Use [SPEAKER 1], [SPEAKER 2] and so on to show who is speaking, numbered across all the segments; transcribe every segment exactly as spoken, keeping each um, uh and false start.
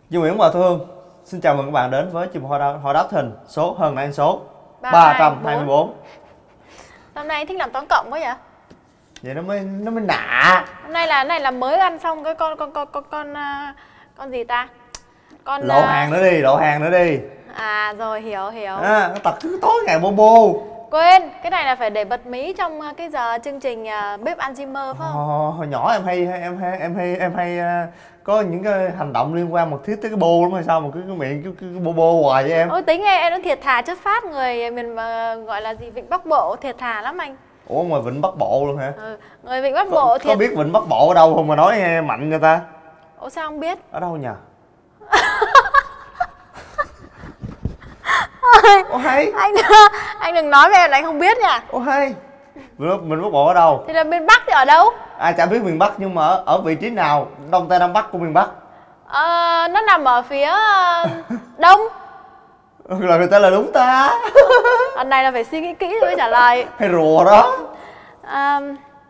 [SPEAKER 1] Duy Nguyễn và Thu Hương xin chào mừng các bạn đến với chương mục hỏi đáp hình số hơn là số ba trăm hai mươi bốn.
[SPEAKER 2] Hôm nay anh thích làm toán cộng quá vậy?
[SPEAKER 1] Vậy nó mới nó mới nạ.
[SPEAKER 2] Hôm nay là này là mới ăn xong cái con con con con con con gì ta? Con
[SPEAKER 1] lộ hàng nữa đi, lộ hàng nữa đi.
[SPEAKER 2] À rồi, hiểu hiểu.
[SPEAKER 1] À, nó tật cứ tối ngày bô bô.
[SPEAKER 2] Quên, cái này là phải để bật mí trong cái giờ chương trình bếp Alzheimer phải không?
[SPEAKER 1] Hồi, hồi nhỏ em hay em hay em hay em hay uh, có những cái hành động liên quan một thiết tới cái bô lắm hay sao mà cứ cái miệng cứ, cứ, cứ bô bô hoài vậy em.
[SPEAKER 2] Ôi tính em em nó thiệt thà chất phát, người mình mà gọi là gì Vịnh Bắc Bộ thiệt thà lắm anh.
[SPEAKER 1] Ủa ngoài Vịnh Bắc Bộ luôn hả?
[SPEAKER 2] Ừ, người Vịnh Bắc
[SPEAKER 1] có,
[SPEAKER 2] Bộ thiệt.
[SPEAKER 1] Có biết Vịnh Bắc Bộ ở đâu không mà nói nghe mạnh người ta?
[SPEAKER 2] Ủa sao không biết?
[SPEAKER 1] Ở đâu nhỉ? Ủa hay.
[SPEAKER 2] Anh anh đừng nói về là anh không biết nha.
[SPEAKER 1] Ủa hay. Mình, mình Bắc Bộ ở đâu?
[SPEAKER 2] Thì là miền Bắc thì ở đâu?
[SPEAKER 1] Ai chả biết miền Bắc nhưng mà ở, ở vị trí nào? Đông Tây Nam Bắc của miền Bắc?
[SPEAKER 2] Ờ, nó nằm ở phía đông.
[SPEAKER 1] Là người ta là đúng ta.
[SPEAKER 2] Lần này là phải suy nghĩ kỹ rồi mới trả lời.
[SPEAKER 1] Hay rùa đó.
[SPEAKER 2] À,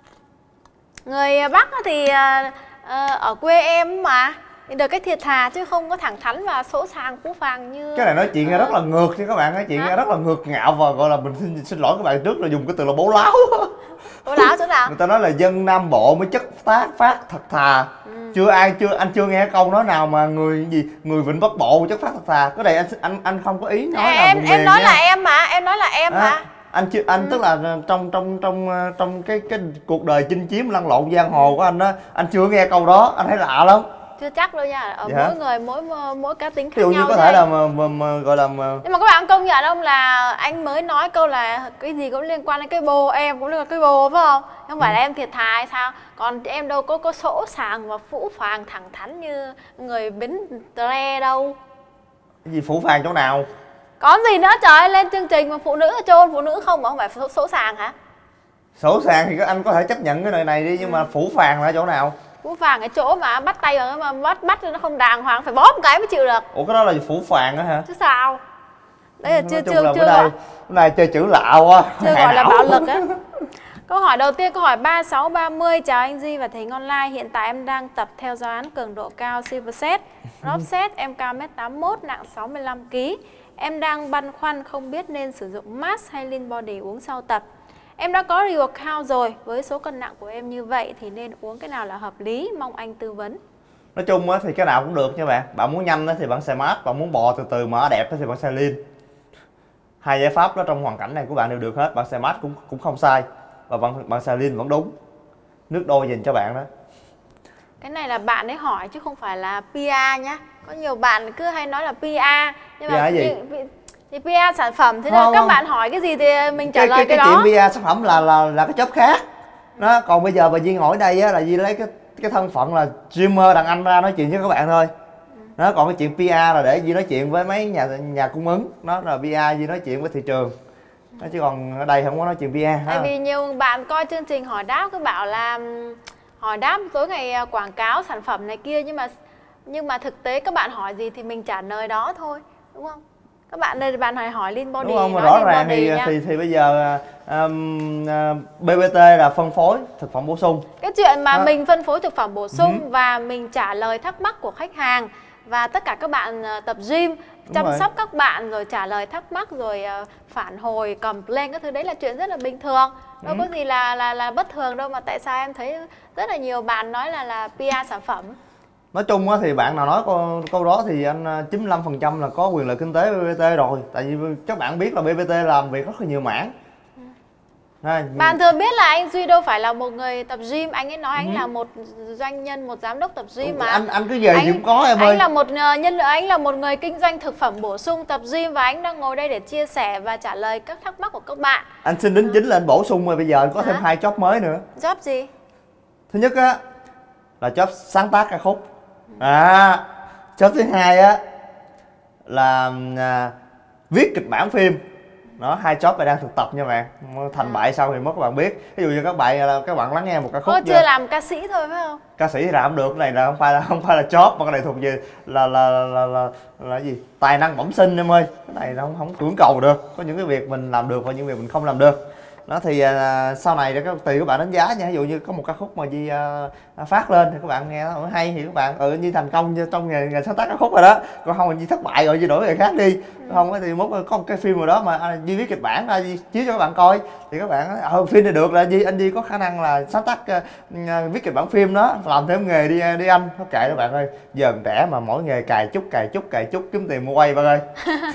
[SPEAKER 2] người Bắc thì à, ở quê em mà thì được cái thiệt thà chứ không có thẳng thắn và sỗ sàng phũ phàng như
[SPEAKER 1] cái này nói chuyện nghe rất là ngược nha các bạn, nói chuyện nghe rất là ngược ngạo và gọi là mình xin, xin lỗi các bạn trước là dùng cái từ là bố láo.
[SPEAKER 2] Bố láo chỗ nào?
[SPEAKER 1] Người ta nói là dân Nam Bộ mới chất phát phát thật thà. Ừ. Chưa ai chưa anh chưa nghe câu nói nào mà người gì người Vịnh Bắc Bộ chất phát thật thà. Cái này anh anh anh không có ý nói
[SPEAKER 2] à,
[SPEAKER 1] là
[SPEAKER 2] em em nói nha. Là em mà em nói là em
[SPEAKER 1] à,
[SPEAKER 2] mà
[SPEAKER 1] anh chưa anh ừ. tức là trong trong trong trong cái cái cuộc đời chinh chiến lăn lộn giang hồ của anh đó, anh chưa nghe câu đó, anh thấy lạ lắm.
[SPEAKER 2] Chưa chắc đâu nha, ở
[SPEAKER 1] dạ.
[SPEAKER 2] mỗi người mỗi mỗi cá tính khác
[SPEAKER 1] ví dụ
[SPEAKER 2] nhau.
[SPEAKER 1] Như có thể là mà, mà, mà gọi là mà...
[SPEAKER 2] nhưng mà các bạn công nhận không là anh mới nói câu là cái gì cũng liên quan đến cái bồ, em cũng liên quan đến cái bồ phải không? Không phải ừ. là em thiệt thà hay sao? Còn em đâu có có sỗ sàng và phũ phàng thẳng thắn như người Bến Tre đâu.
[SPEAKER 1] Cái gì phũ phàng chỗ nào?
[SPEAKER 2] Có gì nữa trời ơi, lên chương trình mà phụ nữ ở chôn phụ nữ không mà không phải sỗ, sỗ sàng hả?
[SPEAKER 1] Sỗ sàng thì anh có thể chấp nhận cái lời này đi, nhưng ừ. mà phũ phàng là chỗ nào?
[SPEAKER 2] Phũ phàng cái chỗ mà bắt tay vào mà bắt bắt nó không đàng hoàng, phải bóp một cái mới chịu được.
[SPEAKER 1] Ủa cái đó là phũ phàng á hả?
[SPEAKER 2] Chứ sao? Đấy là chưa chưa
[SPEAKER 1] là
[SPEAKER 2] chưa
[SPEAKER 1] đây, này chơi chữ lạ quá.
[SPEAKER 2] Chưa gọi là bạo lực á. Câu hỏi đầu tiên, câu hỏi ba sáu ba mươi. Chào anh Duy và Thính Online. Hiện tại em đang tập theo giáo án cường độ cao Silver Set, Drop Set. Em cao mét tám mốt, nặng sáu mươi lăm ki lô gam. Em đang băn khoăn không biết nên sử dụng mask hay lean body uống sau tập. Em đã có re-workout rồi, với số cân nặng của em như vậy thì nên uống cái nào là hợp lý, mong anh tư vấn.
[SPEAKER 1] Nói chung thì cái nào cũng được nha bạn. Bạn muốn nhanh thì bạn xài mask, bạn muốn bò từ từ mà đẹp thì bạn xài lean. Hai giải pháp đó trong hoàn cảnh này của bạn đều được hết. Bạn xài mask cũng cũng không sai và bạn bạn xài lean vẫn đúng. Nước đôi dành cho bạn đó.
[SPEAKER 2] Cái này là bạn ấy hỏi chứ không phải là pê e nhá. Có nhiều bạn cứ hay nói là pê e nhưng mà
[SPEAKER 1] pê e gì?
[SPEAKER 2] Thì pê e sản phẩm, thế nên các bạn hỏi cái gì thì mình trả
[SPEAKER 1] cái,
[SPEAKER 2] lời
[SPEAKER 1] cái,
[SPEAKER 2] cái,
[SPEAKER 1] cái
[SPEAKER 2] đó.
[SPEAKER 1] chuyện pê e sản phẩm là là là cái job khác. Đó, còn bây giờ bà Duyên hỏi đây á, là Duyên lấy cái cái thân phận là streamer đàn anh ra nói chuyện với các bạn thôi. Đó, còn cái chuyện pê e là để Duyên nói chuyện với mấy nhà nhà cung ứng, nó là pê e Duyên nói chuyện với thị trường. Đó, chứ còn ở đây không có nói chuyện pê e.
[SPEAKER 2] Tại vì nhiều bạn coi chương trình hỏi đáp cứ bảo là hỏi đáp tối ngày quảng cáo sản phẩm này kia, nhưng mà nhưng mà thực tế các bạn hỏi gì thì mình trả lời đó thôi, đúng không? Các bạn đây bạn hỏi hỏi lean body.
[SPEAKER 1] Đúng không? Mà rõ ràng thì, thì thì bây giờ um, uh, bê bê tê là phân phối thực phẩm bổ sung.
[SPEAKER 2] Cái chuyện mà
[SPEAKER 1] đó.
[SPEAKER 2] Mình phân phối thực phẩm bổ sung
[SPEAKER 1] ừ.
[SPEAKER 2] và mình trả lời thắc mắc của khách hàng và tất cả các bạn tập gym, chăm sóc các bạn rồi trả lời thắc mắc rồi uh, phản hồi complain các thứ, đấy là chuyện rất là bình thường. Đâu ừ. có gì là là là bất thường đâu, mà tại sao em thấy rất là nhiều bạn nói là là pê e sản phẩm.
[SPEAKER 1] Nói chung thì bạn nào nói câu, câu đó thì anh chín mươi lăm phần trăm là có quyền lợi kinh tế bê bê tê rồi. Tại vì các bạn biết là bê bê tê làm việc rất là nhiều mảng.
[SPEAKER 2] ừ.
[SPEAKER 1] à,
[SPEAKER 2] Bạn thường biết là anh Duy đâu phải là một người tập gym. Anh ấy nói anh ừ. là một doanh nhân, một giám đốc tập gym mà.
[SPEAKER 1] Anh anh cứ về gì cũng có em
[SPEAKER 2] anh
[SPEAKER 1] ơi.
[SPEAKER 2] Anh là một nhân anh là một người kinh doanh thực phẩm bổ sung, tập gym, và anh đang ngồi đây để chia sẻ và trả lời các thắc mắc của các bạn.
[SPEAKER 1] Anh xin đính ừ. chính lên bổ sung rồi, bây giờ anh có thêm
[SPEAKER 2] Hả?
[SPEAKER 1] hai job mới nữa.
[SPEAKER 2] Job gì?
[SPEAKER 1] Thứ nhất á là job sáng tác ca khúc. À, job thứ hai á là à, viết kịch bản phim. Đó, hai job này đang thực tập nha bạn. Thành à. bại sau thì mất các bạn biết. Ví dụ như các bạn là các bạn lắng nghe một ca khúc.
[SPEAKER 2] Ô, chưa làm ca sĩ thôi phải không?
[SPEAKER 1] Ca sĩ thì làm được, cái này là không phải là không phải là job, mà cái này thuộc về là là là là là, là gì? Tài năng bẩm sinh em ơi. Cái này nó không không cưỡng cầu được. Có những cái việc mình làm được và những việc mình không làm được. Đó thì à, sau này để tùy các bạn đánh giá nha. Ví dụ như có một ca khúc mà Di à, phát lên thì các bạn nghe nó hay thì các bạn ừ Di thành công trong nghề, nghề sáng tác ca khúc rồi đó. Còn không là Di thất bại rồi Di đổi nghề khác đi. Ừ. Không thì mốt có một cái phim nào đó mà à, Di viết kịch bản ra Di chiếu cho các bạn coi thì các bạn nói ờ phim này được là Di anh Di có khả năng là sáng tác uh, viết kịch bản phim đó, làm thêm nghề đi đi anh. Nó kệ các bạn ơi, giờ trẻ mà mỗi nghề cài chút cài chút cài chút kiếm tiền mua quay bạn ơi.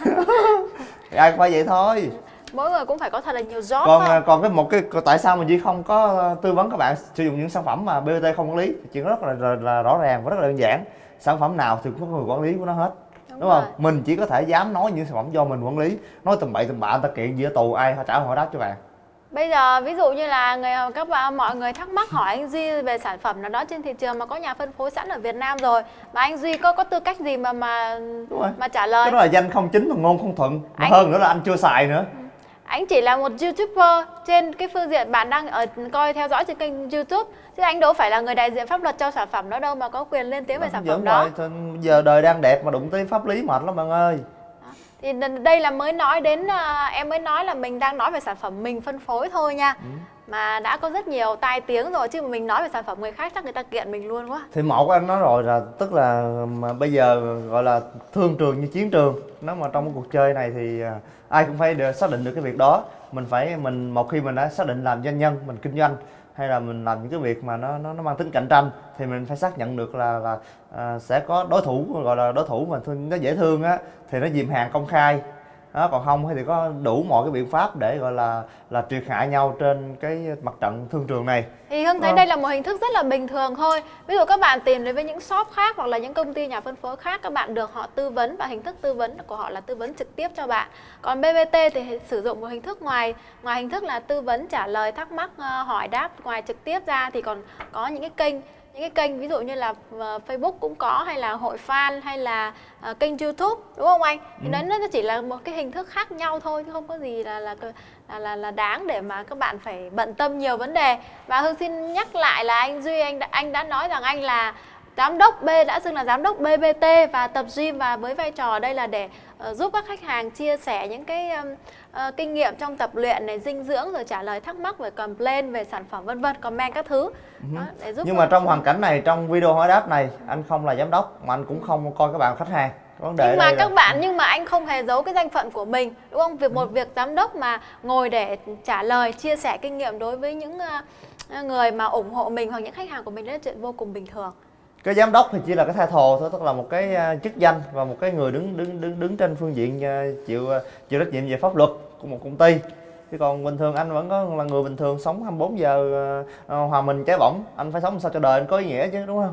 [SPEAKER 1] Ai cũng phải vậy thôi.
[SPEAKER 2] Mỗi người cũng phải có thật là nhiều job.
[SPEAKER 1] Còn
[SPEAKER 2] không?
[SPEAKER 1] còn cái một cái tại sao mà Di không có tư vấn các bạn sử dụng những sản phẩm mà bê o tê không quản lý? Chuyện rất là, là, là rõ ràng và rất là đơn giản. Sản phẩm nào thì cũng có người quản lý của nó hết. Đúng, đúng không? Mình chỉ có thể dám nói những sản phẩm do mình quản lý. Nói tầm bậy tầm bạ người ta kiện gì ở tù ai trả hỏi đáp cho bạn.
[SPEAKER 2] Bây giờ ví dụ như là người các bạn mọi người thắc mắc hỏi anh Duy về sản phẩm nào đó trên thị trường mà có nhà phân phối sẵn ở Việt Nam rồi, mà anh Duy có có tư cách gì mà mà mà trả lời?
[SPEAKER 1] Cái đó là danh không chính mà ngôn không thuận. Mà anh... hơn nữa là anh chưa xài nữa.
[SPEAKER 2] Anh chỉ là một YouTuber trên cái phương diện bạn đang ở coi theo dõi trên kênh YouTube, chứ anh đâu phải là người đại diện pháp luật cho sản phẩm đó đâu mà có quyền lên tiếng về sản phẩm đó.
[SPEAKER 1] Rồi, giờ đời đang đẹp mà đụng tới pháp lý mệt lắm bạn ơi.
[SPEAKER 2] Thì đây là mới nói đến em mới nói là mình đang nói về sản phẩm mình phân phối thôi nha. Ừ. Mà đã có rất nhiều tai tiếng rồi, chứ mà mình nói về sản phẩm người khác chắc người ta kiện mình luôn quá.
[SPEAKER 1] Thì một anh nói rồi là tức là mà bây giờ gọi là thương trường như chiến trường. Nếu mà trong cái cuộc chơi này thì ai cũng phải được xác định được cái việc đó. Mình phải mình một khi mình đã xác định làm doanh nhân, mình kinh doanh hay là mình làm những cái việc mà nó nó, nó mang tính cạnh tranh thì mình phải xác nhận được là là à, sẽ có đối thủ, gọi là đối thủ mà nó dễ thương á thì nó dìm hàng công khai. Đó, còn không thì có đủ mọi cái biện pháp để gọi là là triệt hạ nhau trên cái mặt trận thương trường này.
[SPEAKER 2] Thì Hưng thấy đây là một hình thức rất là bình thường thôi. Ví dụ các bạn tìm đến với những shop khác hoặc là những công ty nhà phân phối khác, các bạn được họ tư vấn và hình thức tư vấn của họ là tư vấn trực tiếp cho bạn. Còn bê vê tê thì sử dụng một hình thức ngoài ngoài hình thức là tư vấn trả lời thắc mắc hỏi đáp ngoài trực tiếp ra thì còn có những cái kênh những cái kênh ví dụ như là uh, Facebook cũng có, hay là hội fan, hay là uh, kênh YouTube, đúng không anh? Thì ừ. nó chỉ là một cái hình thức khác nhau thôi, chứ không có gì là là, là là là đáng để mà các bạn phải bận tâm nhiều vấn đề. Và Hương xin nhắc lại là anh Duy anh đã, anh đã nói rằng anh là giám đốc B, đã xưng là giám đốc bê bê tê và tập gym, và với vai trò đây là để uh, giúp các khách hàng chia sẻ những cái um, uh, kinh nghiệm trong tập luyện này, dinh dưỡng, rồi trả lời thắc mắc về complaint về sản phẩm vân vân, comment các thứ.
[SPEAKER 1] Uh-huh. Đó, để giúp nhưng mà trong hoàn cảnh này, trong video hỏi đáp này, anh không là giám đốc mà anh cũng không coi các bạn khách hàng. Vấn đề
[SPEAKER 2] nhưng mà các
[SPEAKER 1] là...
[SPEAKER 2] bạn nhưng mà anh không hề giấu cái danh phận của mình, đúng không? Việc một việc giám đốc mà ngồi để trả lời, chia sẻ kinh nghiệm đối với những uh, người mà ủng hộ mình hoặc những khách hàng của mình, đó là chuyện vô cùng bình thường.
[SPEAKER 1] Cái giám đốc thì chỉ là cái title thôi, tức là một cái chức danh và một cái người đứng đứng đứng đứng trên phương diện chịu chịu trách nhiệm về pháp luật của một công ty. Chứ còn bình thường anh vẫn có là người bình thường sống hai mươi bốn giờ uh, hòa mình cháy bỏng, anh phải sống sao cho đời anh có ý nghĩa chứ, đúng không?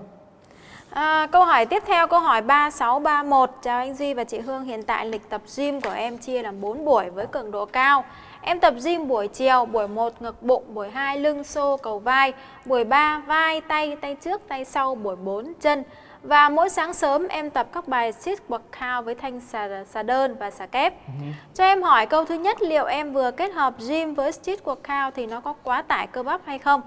[SPEAKER 2] À, câu hỏi tiếp theo, câu hỏi ba sáu ba mốt. Chào anh Duy và chị Hương, hiện tại lịch tập gym của em chia làm bốn buổi với cường độ cao. Em tập gym buổi chiều, buổi một ngực bụng, buổi hai lưng xô cầu vai, buổi ba vai tay, tay trước tay sau, buổi bốn chân. Và mỗi sáng sớm em tập các bài sit workout với thanh xà, xà đơn và xà kép. Uh-huh. Cho em hỏi câu thứ nhất, liệu em vừa kết hợp gym với sit workout thì nó có quá tải cơ bắp hay không?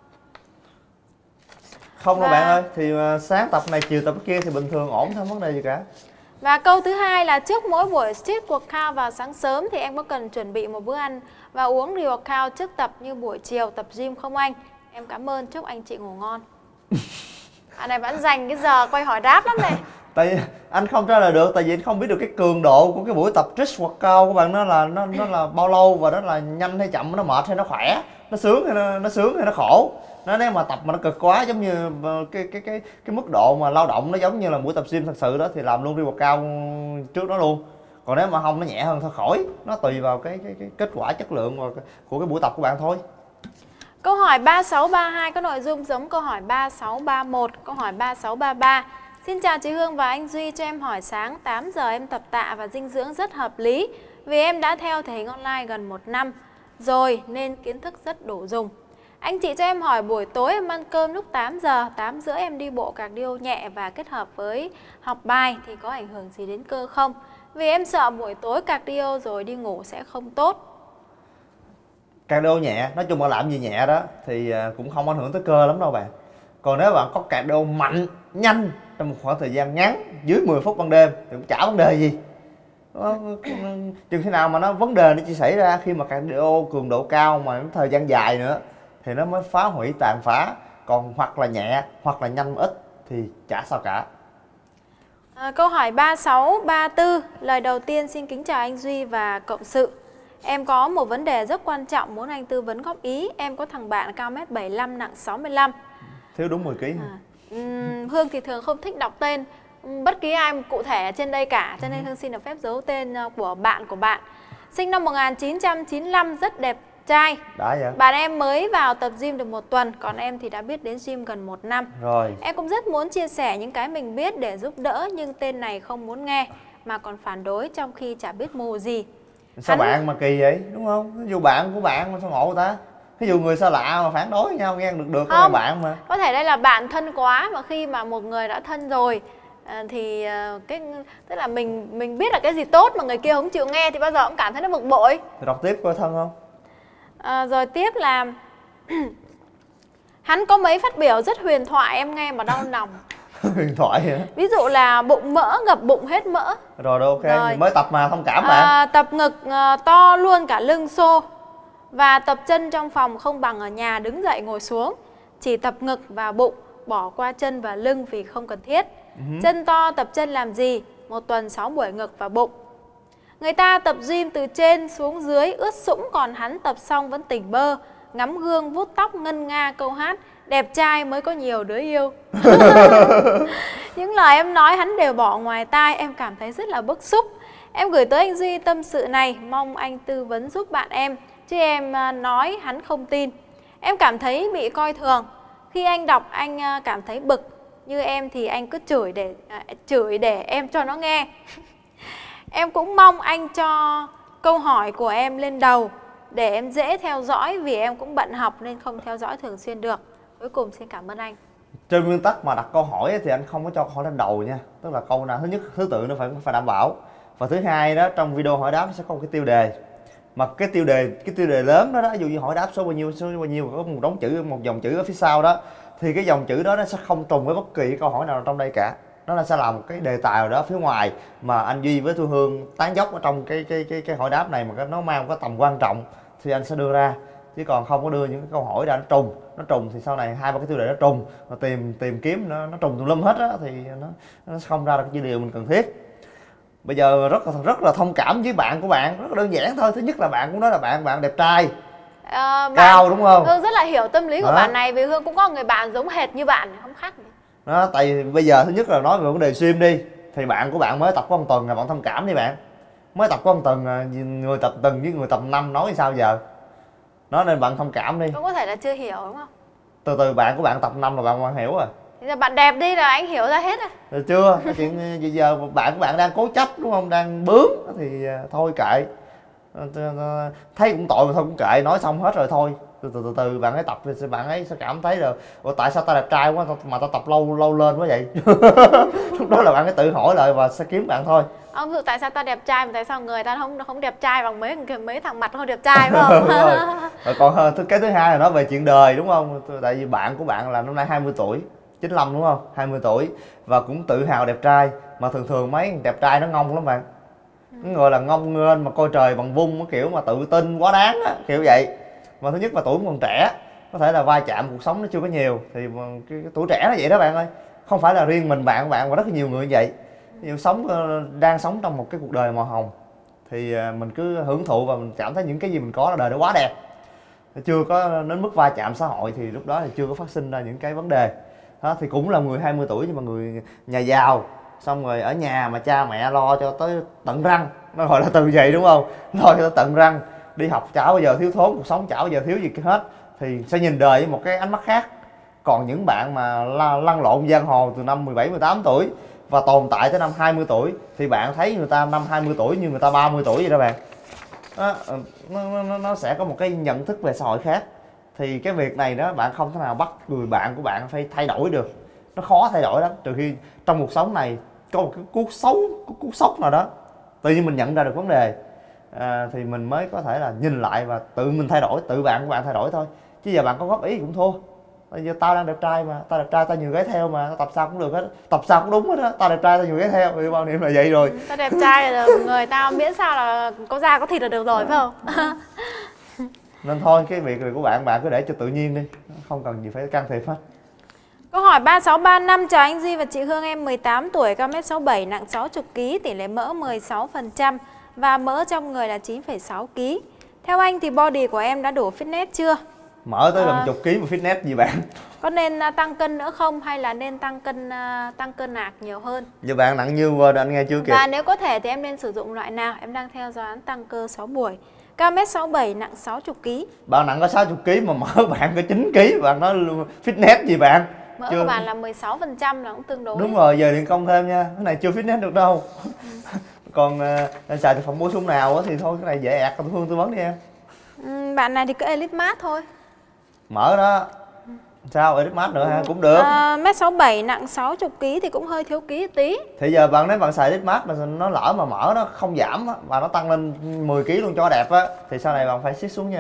[SPEAKER 1] Không đâu và... bạn ơi, thì sáng tập này chiều tập kia thì bình thường ổn, không vấn đề gì cả.
[SPEAKER 2] Và câu thứ hai là trước mỗi buổi street workout vào sáng sớm thì em có cần chuẩn bị một bữa ăn và uống pre-workout trước tập như buổi chiều tập gym không anh? Em cảm ơn, chúc anh chị ngủ ngon. Anh này vẫn dành cái giờ quay hỏi đáp lắm này.
[SPEAKER 1] Tại anh không trả lời được, tại vì anh không biết được cái cường độ của cái buổi tập street workout của bạn nó là nó nó là bao lâu, và nó là nhanh hay chậm, nó mệt hay nó khỏe, nó sướng hay nó, nó sướng hay nó khổ. Nó nếu mà tập mà nó cực quá, giống như cái cái cái cái mức độ mà lao động nó giống như là buổi tập gym thật sự đó thì làm luôn đi workout trước đó luôn. Còn nếu mà không, nó nhẹ hơn thôi khỏi, nó tùy vào cái cái, cái kết quả chất lượng của cái buổi tập của bạn thôi.
[SPEAKER 2] Câu hỏi ba sáu ba hai có nội dung giống câu hỏi ba sáu ba mốt, câu hỏi ba sáu ba ba. Xin chào chị Hương và anh Duy, cho em hỏi sáng tám giờ em tập tạ và dinh dưỡng rất hợp lý vì em đã theo thể hình online gần một năm rồi nên kiến thức rất đủ dùng. Anh chị cho em hỏi buổi tối em ăn cơm lúc tám giờ, tám rưỡi em đi bộ cardio nhẹ và kết hợp với học bài thì có ảnh hưởng gì đến cơ không? Vì em sợ buổi tối cardio rồi đi ngủ sẽ không tốt.
[SPEAKER 1] Cardio nhẹ, nói chung là làm gì nhẹ đó thì cũng không ảnh hưởng tới cơ lắm đâu bạn. Còn nếu bạn có cardio mạnh, nhanh trong một khoảng thời gian ngắn dưới mười phút ban đêm thì cũng chả vấn đề gì. Chừng khi nào mà nó vấn đề nó chỉ xảy ra khi mà cardio cường độ cao mà thời gian dài nữa thì nó mới phá hủy tàn phá, còn hoặc là nhẹ hoặc là nhanh ít thì chả sao cả.
[SPEAKER 2] À, câu hỏi ba sáu ba tư, lời đầu tiên xin kính chào anh Duy và cộng sự. Em có một vấn đề rất quan trọng muốn anh tư vấn góp ý. Em có thằng bạn cao mét bảy mươi lăm, nặng sáu mươi lăm.
[SPEAKER 1] Thiếu đúng mười ki lô gam.
[SPEAKER 2] À, um, Hương thì thường không thích đọc tên um, bất kỳ ai cụ thể ở trên đây cả, cho nên Hương xin được phép giấu tên của bạn của bạn. Sinh năm một nghìn chín trăm chín mươi lăm, rất đẹp trai.
[SPEAKER 1] Đã vậy?
[SPEAKER 2] Bạn em mới vào tập gym được một tuần, còn em thì đã biết đến gym gần một năm.
[SPEAKER 1] Rồi.
[SPEAKER 2] Em cũng rất muốn chia sẻ những cái mình biết để giúp đỡ, nhưng tên này không muốn nghe mà còn phản đối trong khi chả biết mù gì.
[SPEAKER 1] Sao
[SPEAKER 2] Hắn...
[SPEAKER 1] bạn mà kỳ vậy, đúng không? Ví dụ bạn của bạn mà sao ngộ người ta? Ví dụ người xa lạ mà phản đối nhau nghe được được
[SPEAKER 2] không,
[SPEAKER 1] bạn mà.
[SPEAKER 2] Có thể đây là bạn thân quá, mà khi mà một người đã thân rồi thì cái tức là mình mình biết là cái gì tốt mà người kia không chịu nghe thì bao giờ cũng cảm thấy nó bực bội.
[SPEAKER 1] Thì đọc tiếp coi thân không?
[SPEAKER 2] À, rồi tiếp là hắn có mấy phát biểu rất huyền thoại em nghe mà đau lòng.
[SPEAKER 1] Huyền thoại hả?
[SPEAKER 2] Ví dụ là bụng mỡ, ngập bụng hết mỡ.
[SPEAKER 1] Rồi rồi ok, rồi. Mới tập mà thông cảm mà.
[SPEAKER 2] À, tập ngực uh, to luôn cả lưng xô. Và tập chân trong phòng không bằng ở nhà đứng dậy ngồi xuống. Chỉ tập ngực và bụng, bỏ qua chân và lưng vì không cần thiết. uh-huh. Chân to tập chân làm gì? Một tuần sáu buổi ngực và bụng. Người ta tập gym từ trên xuống dưới ướt sũng, còn hắn tập xong vẫn tỉnh bơ, ngắm gương vuốt tóc ngân nga câu hát đẹp trai mới có nhiều đứa yêu. Những lời em nói hắn đều bỏ ngoài tai, em cảm thấy rất là bức xúc. Em gửi tới anh Duy tâm sự này, mong anh tư vấn giúp bạn em, chứ em nói hắn không tin. Em cảm thấy bị coi thường. Khi anh đọc anh cảm thấy bực. Như em thì anh cứ chửi để à, chửi để em cho nó nghe. Em cũng mong anh cho câu hỏi của em lên đầu để em dễ theo dõi, vì em cũng bận học nên không theo dõi thường xuyên được. Cuối cùng xin cảm ơn anh.
[SPEAKER 1] Trên nguyên tắc mà đặt câu hỏi thì anh không có cho câu hỏi lên đầu nha. Tức là câu nào thứ nhất thứ tự nó phải phải đảm bảo. Và thứ hai đó, trong video hỏi đáp sẽ có một cái tiêu đề. Mà cái tiêu đề cái tiêu đề lớn đó, đó ví dụ như hỏi đáp số bao nhiêu số bao nhiêu có một đống chữ, một dòng chữ ở phía sau đó, thì cái dòng chữ đó nó sẽ không trùng với bất kỳ cái câu hỏi nào trong đây cả. Nó là sẽ là một cái đề tài nào đó phía ngoài mà anh Duy với Thu Hương tán dốc ở trong cái cái cái cái hỏi đáp này mà cái nó mang một cái tầm quan trọng thì anh sẽ đưa ra, chứ còn không có đưa những cái câu hỏi ra nó trùng. Nó trùng thì sau này hai ba cái tiêu đề nó trùng, mà tìm tìm kiếm nó nó trùng tùm lum hết á thì nó nó không ra được cái điều mình cần thiết. Bây giờ rất là rất là thông cảm với bạn của bạn, rất là đơn giản thôi. Thứ nhất là bạn cũng nói là bạn bạn đẹp trai, à, cao bạn, đúng không?
[SPEAKER 2] Hương rất là hiểu tâm lý của đó. Bạn này, vì Hương cũng có người bạn giống hệt như bạn, không khác gì.
[SPEAKER 1] Đó, tại vì bây giờ thứ nhất là nói về vấn đề gym đi, thì bạn của bạn mới tập có một tuần là bạn thông cảm đi bạn. Mới tập có một tuần, người tập tuần với người tập năm nói sao giờ? Nói nên bạn thông cảm đi.
[SPEAKER 2] Cũng có thể là chưa hiểu đúng không?
[SPEAKER 1] Từ từ bạn của bạn tập năm là bạn bạn hiểu rồi.
[SPEAKER 2] Thì giờ bạn đẹp đi là anh hiểu ra hết rồi.
[SPEAKER 1] Rồi chưa? Cái chuyện bây giờ bạn của bạn đang cố chấp đúng không? Đang bướng thì thôi kệ. Thấy cũng tội mà thôi cũng kệ, nói xong hết rồi thôi. Từ từ từ, từ bạn ấy tập thì bạn ấy sẽ cảm thấy là ủa tại sao ta đẹp trai quá mà ta tập lâu lâu lên quá vậy. Lúc đó là bạn ấy tự hỏi lại và sẽ kiếm bạn thôi.
[SPEAKER 2] Ông dụ tại sao ta đẹp trai mà tại sao người ta không không đẹp trai bằng mấy mấy thằng mặt không đẹp trai phải không?
[SPEAKER 1] rồi. Rồi còn cái thứ hai là nói về chuyện đời đúng không? Tại vì bạn của bạn là năm nay hai mươi tuổi, chín lăm đúng không? hai mươi tuổi và cũng tự hào đẹp trai, mà thường thường mấy đẹp trai nó ngông lắm bạn. Nó gọi là ngông nghênh mà coi trời bằng vung, cái kiểu mà tự tin quá đáng á, kiểu vậy. Mà thứ nhất là tuổi cũng còn trẻ, có thể là va chạm cuộc sống nó chưa có nhiều, thì cái, cái tuổi trẻ nó vậy đó bạn ơi. Không phải là riêng mình bạn của bạn mà rất là nhiều người như vậy. Nhiều sống đang sống trong một cái cuộc đời màu hồng thì mình cứ hưởng thụ và mình cảm thấy những cái gì mình có là đời nó quá đẹp. Chưa có đến mức va chạm xã hội thì lúc đó thì chưa có phát sinh ra những cái vấn đề. Đó, thì cũng là người hai mươi tuổi nhưng mà người nhà giàu, xong rồi ở nhà mà cha mẹ lo cho tới tận răng, nó gọi là từ vậy đúng không? Lo cho tới tận răng, đi học chả bao giờ thiếu thốn, cuộc sống chả bao giờ thiếu gì hết, thì sẽ nhìn đời với một cái ánh mắt khác. Còn những bạn mà lăn lộn giang hồ từ năm mười bảy, mười tám tuổi và tồn tại tới năm hai mươi tuổi thì bạn thấy người ta năm hai mươi tuổi như người ta ba mươi tuổi vậy đó bạn. Đó, nó, nó, nó sẽ có một cái nhận thức về xã hội khác. Thì cái việc này đó bạn không thể nào bắt người bạn của bạn phải thay đổi được. Nó khó thay đổi lắm, trừ khi trong cuộc sống này có một cái cú sốc, cú sốc nào đó tự nhiên mình nhận ra được vấn đề, à, thì mình mới có thể là nhìn lại và tự mình thay đổi, tự bạn của bạn thay đổi thôi. Chứ giờ bạn có góp ý cũng thua. Bây giờ tao đang đẹp trai mà, tao đẹp trai tao nhiều gái theo mà, tao tập sao cũng được hết, tập sao cũng đúng hết á, tao đẹp trai tao nhiều gái theo, thì bao niệm là vậy rồi.
[SPEAKER 2] Ừ, tao đẹp trai là người tao miễn sao là có da có thịt là được rồi phải không?
[SPEAKER 1] Nên thôi cái việc này của bạn bạn cứ để cho tự nhiên đi, không cần gì phải can thiệp hết.
[SPEAKER 2] Câu hỏi ba sáu ba năm, chào anh Duy và chị Hương, em mười tám tuổi, cao mét sáu bảy, nặng sáu mươi ki lô gam, tỷ lệ mỡ mười sáu phần trăm và mỡ trong người là chín phẩy sáu ki lô gam. Theo anh thì body của em đã đủ fitness chưa?
[SPEAKER 1] Mỡ tới
[SPEAKER 2] À.
[SPEAKER 1] gần chục ký mà fitness gì bạn?
[SPEAKER 2] Có nên uh, tăng cân nữa không hay là nên tăng cân uh, tăng cân nạc nhiều hơn?
[SPEAKER 1] Giờ bạn nặng như vừa anh nghe chưa kịp.
[SPEAKER 2] Và nếu có thể thì em nên sử dụng loại nào? Em đang theo dõi tăng cơ sáu buổi. Cao mét sáu bảy, nặng sáu mươi ki lô gam.
[SPEAKER 1] Bạn nặng có sáu mươi ký mà mỡ bạn có chín ký, bạn nói fitness gì bạn?
[SPEAKER 2] Mỡ
[SPEAKER 1] chưa...
[SPEAKER 2] của bạn là mười sáu phần trăm là cũng tương đối.
[SPEAKER 1] Đúng rồi, giờ điện công thêm nha. Cái này chưa fitness được đâu. Ừ. Còn uh, xài thực phẩm bổ sung nào thì thôi cái này dễ ẹt, còn Hương tư vấn đi em.
[SPEAKER 2] Ừ, bạn này thì cứ Elite Mart thôi.
[SPEAKER 1] Mỡ đó. Sao Elite Mart nữa ha? Cũng được.
[SPEAKER 2] À, mét sáu bảy, nặng sáu mươi ki lô gam thì cũng hơi thiếu ký tí.
[SPEAKER 1] Thì giờ bạn nếu bạn xài Elite Mart mà nó lỡ mà mỡ nó không giảm á, và nó tăng lên mười ki lô gam luôn cho đẹp á, thì sau này bạn phải siết xuống nha.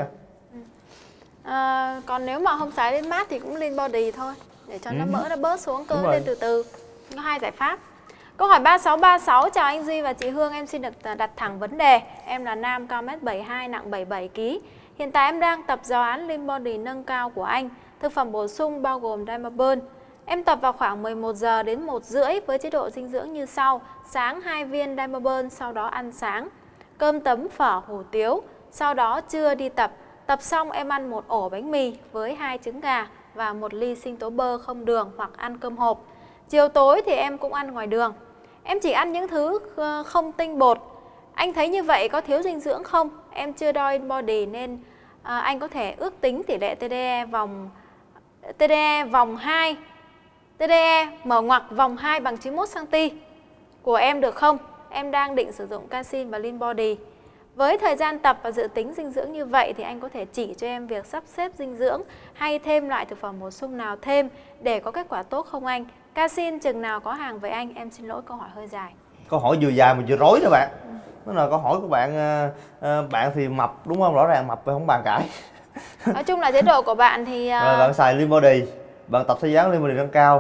[SPEAKER 2] À, còn nếu mà không xài Elite Mart thì cũng Lean Body thôi, để cho ừ. nó mỡ nó bớt xuống, cơ lên từ từ. Có hai giải pháp. Câu hỏi ba sáu ba sáu, chào anh Duy và chị Hương, em xin được đặt thẳng vấn đề. Em là nam, cao mét bảy mươi hai, nặng bảy mươi bảy ki lô gam. Hiện tại em đang tập giáo án Lean Body nâng cao của anh. Thực phẩm bổ sung bao gồm Dimaburn. Em tập vào khoảng mười một giờ đến một rưỡi với chế độ dinh dưỡng như sau. Sáng hai viên Dimaburn, sau đó ăn sáng. Cơm tấm, phở, hủ tiếu. Sau đó trưa đi tập. Tập xong em ăn một ổ bánh mì với hai trứng gà và một ly sinh tố bơ không đường hoặc ăn cơm hộp. Chiều tối thì em cũng ăn ngoài đường. Em chỉ ăn những thứ không tinh bột. Anh thấy như vậy có thiếu dinh dưỡng không? Em chưa đo in body nên à, anh có thể ước tính tỷ lệ tê đê e vòng tê đê e vòng hai, tê đê e mở ngoặc vòng hai bằng chín mươi mốt xăng-ti-mét của em được không? Em đang định sử dụng Casein và Lean Body. Với thời gian tập và dự tính dinh dưỡng như vậy thì anh có thể chỉ cho em việc sắp xếp dinh dưỡng hay thêm loại thực phẩm bổ sung nào thêm để có kết quả tốt không anh? Casein chừng nào có hàng với anh? Em xin lỗi câu hỏi hơi dài.
[SPEAKER 1] Câu hỏi vừa dài mà vừa rối đó bạn. Đó là câu hỏi của bạn, uh, bạn thì mập đúng không? Rõ ràng mập thì không bàn cãi.
[SPEAKER 2] Nói chung là chế độ của bạn thì... Uh...
[SPEAKER 1] Rồi bạn xài Lean Body, bạn tập thể dáng Lean Body nâng cao.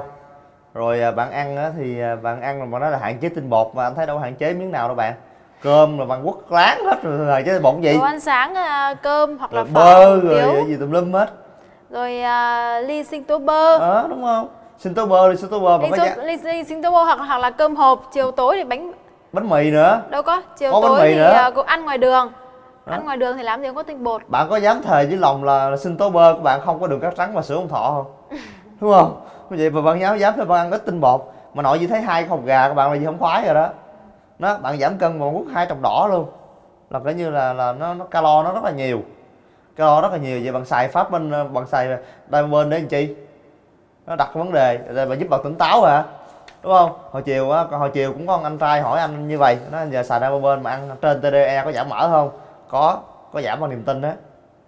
[SPEAKER 1] Rồi bạn ăn á, thì bạn ăn là bạn nói là hạn chế tinh bột, mà anh thấy đâu hạn chế miếng nào đâu bạn. Cơm là bạn quất láng hết rồi, hạn chế bột gì?
[SPEAKER 2] Đồ ăn sáng, uh, cơm hoặc
[SPEAKER 1] rồi
[SPEAKER 2] là
[SPEAKER 1] bơ rồi gì tùm lum hết.
[SPEAKER 2] Rồi uh, ly sinh tố bơ.
[SPEAKER 1] Ờ à, đúng không? Sinh tố bơ, ly sinh tố bơ.
[SPEAKER 2] Ly, số, ly, ly sinh tố bơ hoặc, hoặc là cơm hộp. Chiều tối thì bánh...
[SPEAKER 1] Bánh mì nữa.
[SPEAKER 2] Đâu có, chiều
[SPEAKER 1] có
[SPEAKER 2] tối
[SPEAKER 1] bánh mì
[SPEAKER 2] thì
[SPEAKER 1] nữa.
[SPEAKER 2] Uh, ăn ngoài đường.
[SPEAKER 1] Đó.
[SPEAKER 2] Ăn ngoài đường thì làm gì không có tinh bột.
[SPEAKER 1] Bạn có dám thề với lòng là sinh tố bơ của bạn không có đường cát trắng và sữa ông thọ không? Đúng không? Vậy mà bạn dám dám thôi, bạn ăn ít tinh bột. Mà nội như thấy hai cái hột gà các bạn là gì không khoái rồi đó. Đó, bạn giảm cân mà quất hai trồng đỏ luôn. Là coi như là là nó, nó calo nó rất là nhiều. Calo rất là nhiều, vậy bạn xài pháp bên bạn xài Dimaburn để làm chi? Nó đặt cái vấn đề để bạn giúp bạn tỉnh táo hả? Đúng không? Hồi chiều á, hồi chiều cũng có anh trai hỏi anh như vậy, nó giờ xài Dimaburn mà ăn trên tê đê e có giảm mỡ không? Có, có giảm bằng niềm tin đó.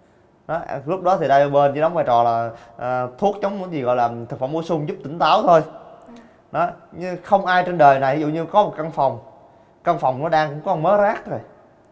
[SPEAKER 1] Đó, lúc đó thì Dimaburn chỉ đóng vai trò là uh, thuốc chống cái gì gọi là thực phẩm bổ sung giúp tỉnh táo thôi. Đó, nhưng không ai trên đời này ví dụ như có một căn phòng, căn phòng nó đang cũng có một mớ rác rồi.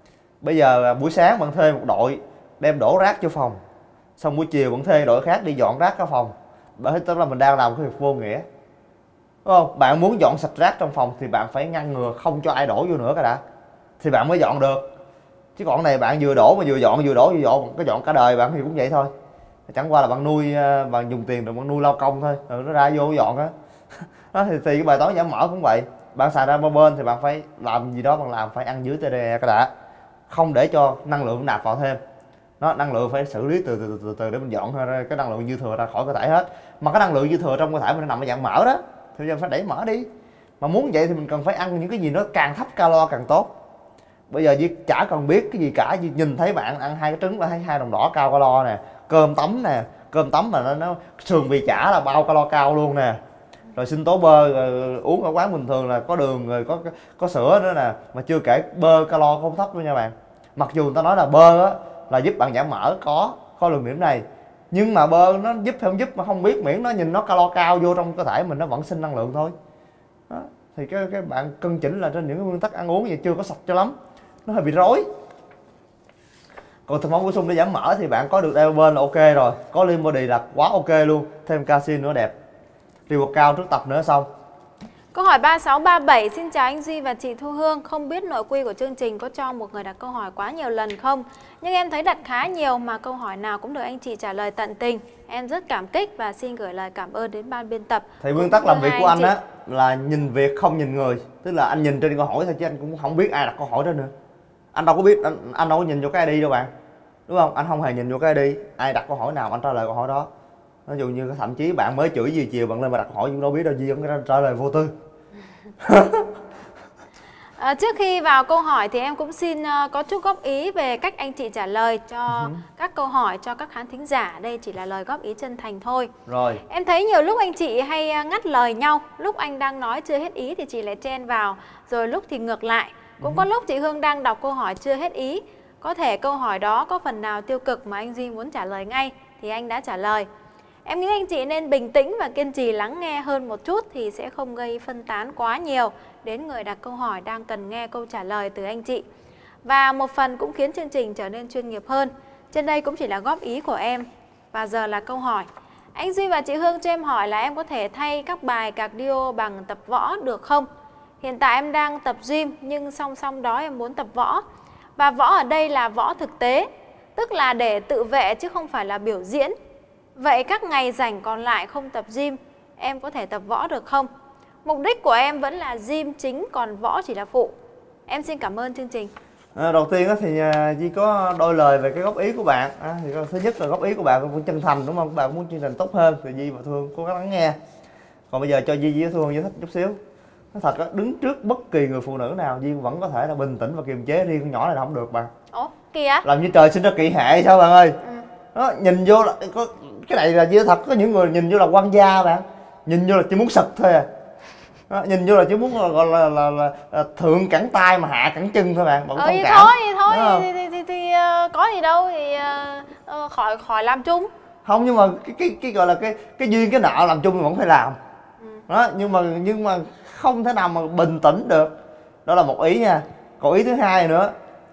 [SPEAKER 1] Bây giờ buổi sáng bạn thuê một đội đem đổ rác cho phòng, xong buổi chiều bạn thuê đội khác đi dọn rác ở phòng. Bởi tức là mình đang làm cái việc vô nghĩa, đúng không? Bạn muốn dọn sạch rác trong phòng thì bạn phải ngăn ngừa không cho ai đổ vô nữa cái đã, thì bạn mới dọn được. Chứ còn này bạn vừa đổ mà vừa dọn vừa đổ vừa dọn, có dọn cả đời bạn thì cũng vậy thôi. Chẳng qua là bạn nuôi, bạn dùng tiền rồi bạn nuôi lao công thôi, rồi nó ra vô dọn á. Đó thì, thì cái bài toán giảm mỡ cũng vậy. Bạn xài Dimaburn thì bạn phải làm gì đó, bạn làm phải ăn dưới tê đê e cái đã, không để cho năng lượng nạp vào thêm. Nó năng lượng phải xử lý từ từ từ, từ, từ để mình dọn ra cái năng lượng dư thừa ra khỏi cơ thể hết. Mà cái năng lượng dư thừa trong cơ thể mình nó nằm ở dạng mỡ đó, thì giờ phải đẩy mỡ đi. Mà muốn vậy thì mình cần phải ăn những cái gì nó càng thấp calo càng tốt. Bây giờ Duy chả cần biết cái gì cả, Duy nhìn thấy bạn ăn hai cái trứng là thấy hai đồng đỏ cao calo nè, cơm tấm nè, cơm tấm mà nó, nó sườn bì chả là bao calo cao luôn nè. Rồi sinh tố bơ rồi, uống ở quán bình thường là có đường rồi có có sữa nữa nè, mà chưa kể bơ calo không thấp luôn nha bạn. Mặc dù người ta nói là bơ á là giúp bạn giảm mỡ, có có lượng điểm này, nhưng mà bơ nó giúp hay không giúp mà không biết, miễn nó nhìn nó calo cao vô trong cơ thể mình nó vẫn sinh năng lượng thôi. Đó. Thì cái cái bạn cân chỉnh là trên những cái nguyên tắc ăn uống gì chưa có sạch cho lắm, nó hơi bị rối. Còn thực phẩm bổ sung để giảm mỡ thì bạn có được đeo bên là ok rồi, có Lean Body là quá ok luôn, thêm calcium nữa đẹp, reward cao trước tập nữa xong.
[SPEAKER 2] Câu hỏi ba sáu ba bảy, xin chào anh Duy và chị Thu Hương. Không biết nội quy của chương trình có cho một người đặt câu hỏi quá nhiều lần không? Nhưng em thấy đặt khá nhiều mà câu hỏi nào cũng được anh chị trả lời tận tình. Em rất cảm kích và xin gửi lời cảm ơn đến ban biên tập.
[SPEAKER 1] Thì nguyên tắc làm việc của anh á là nhìn việc không nhìn người. Tức là anh nhìn trên câu hỏi thôi chứ anh cũng không biết ai đặt câu hỏi đó nữa. Anh đâu có biết, anh, anh đâu có nhìn vô cái i đê đâu bạn. Đúng không? Anh không hề nhìn vô cái i đê. Ai đặt câu hỏi nào anh trả lời câu hỏi đó. Ví dụ như thậm chí bạn mới chửi gì chiều bạn lên mà đặt câu hỏi cũng đâu biết đâu, gì ông trả lời vô tư.
[SPEAKER 2] À, trước khi vào câu hỏi thì em cũng xin uh, có chút góp ý về cách anh chị trả lời cho uh-huh. các câu hỏi cho các khán thính giả. Đây chỉ là lời góp ý chân thành thôi.
[SPEAKER 1] Rồi.
[SPEAKER 2] Em thấy nhiều lúc anh chị hay uh, ngắt lời nhau. Lúc anh đang nói chưa hết ý thì chị lại chen vào. Rồi lúc thì ngược lại. Cũng uh-huh. có lúc chị Hương đang đọc câu hỏi chưa hết ý. Có thể câu hỏi đó có phần nào tiêu cực mà anh Duy muốn trả lời ngay thì anh đã trả lời. Em nghĩ anh chị nên bình tĩnh và kiên trì lắng nghe hơn một chút thì sẽ không gây phân tán quá nhiều đến người đặt câu hỏi đang cần nghe câu trả lời từ anh chị. Và một phần cũng khiến chương trình trở nên chuyên nghiệp hơn. Trên đây cũng chỉ là góp ý của em. Và giờ là câu hỏi. Anh Duy và chị Hương cho em hỏi là em có thể thay các bài cardio bằng tập võ được không? Hiện tại em đang tập gym nhưng song song đó em muốn tập võ. Và võ ở đây là võ thực tế, tức là để tự vệ chứ không phải là biểu diễn. Vậy các ngày rảnh còn lại không tập gym, em có thể tập võ được không? Mục đích của em vẫn là gym chính, còn võ chỉ là phụ. Em xin cảm ơn chương trình.
[SPEAKER 1] À, đầu tiên thì Duy có đôi lời về cái góp ý của bạn. À, thì thứ nhất là góp ý của bạn cũng chân thành đúng không? Các bạn muốn chương trình tốt hơn thì Duy và Thương cố gắng lắng nghe. Còn bây giờ cho Duy với Thương giải thích chút xíu. Nói thật đó, đứng trước bất kỳ người phụ nữ nào Duy vẫn có thể là bình tĩnh và kiềm chế, riêng con nhỏ này là không được bạn.
[SPEAKER 2] Ủa kìa?
[SPEAKER 1] Làm như trời sinh ra kỵ hệ sao bạn ơi? Ừ. Đó, nhìn vô là có cái này là Duy thật, có những người nhìn vô là quan gia bạn, nhìn vô là chỉ muốn sực thôi à. Đó, nhìn vô là chỉ muốn là, gọi là, là, là, là thượng cẳng tay mà hạ cẳng chân thôi bạn. Bạn
[SPEAKER 2] ờ,
[SPEAKER 1] thông
[SPEAKER 2] vậy
[SPEAKER 1] cảm.
[SPEAKER 2] thôi, vậy thôi thì, thì, thì, thì uh, có gì đâu thì uh, khỏi khỏi làm chung.
[SPEAKER 1] Không, nhưng mà cái cái cái gọi là cái cái duyên cái nợ làm chung thì vẫn phải làm. Ừ. Đó, nhưng mà nhưng mà không thể nào mà bình tĩnh được. Đó là một ý nha. Còn ý thứ hai nữa,